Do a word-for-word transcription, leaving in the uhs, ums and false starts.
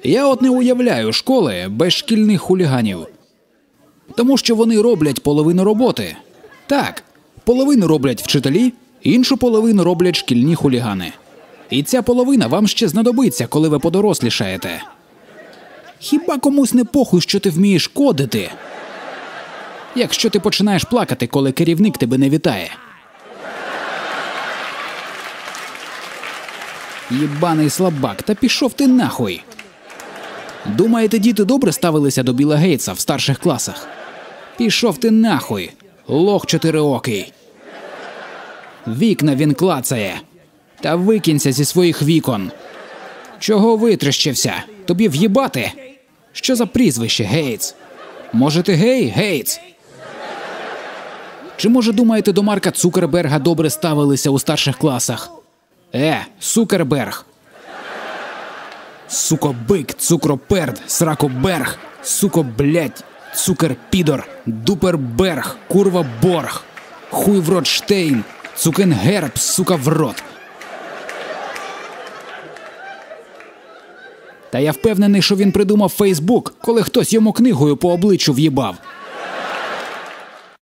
Я от не уявляю школи без шкільних хуліганів. Тому що вони роблять половину роботи. Так, половину роблять вчителі, іншу половину роблять шкільні хулігани. І ця половина вам ще знадобиться, коли ви подорослішаєте. Хіба комусь не похуй, що ти вмієш кодити? Якщо ти починаєш плакати, коли керівник тебе не вітає. Єбаний слабак, та пішов ти нахуй. Думаєте, діти добре ставилися до Білла Гейтса в старших класах? Пішов ти нахуй, лох чотириокий. Вікна він клацає. Та викинься зі своїх вікон. Чого витріщився? Тобі в'їбати? Що за прізвище, Гейтс? Може ти гей, Гейтс? Чи може думаєте, до Марка Цукерберга добре ставилися у старших класах? Е, Цукерберг. Сукобик, цукроперд, сракоберг, суко, блядь, цукерпідор, дуперберг, курва борг, хуй в рот штейн, цукенгерб, сука в рот. Та я впевнений, що він придумав Фейсбук, коли хтось йому книгою по обличчю в'їбав.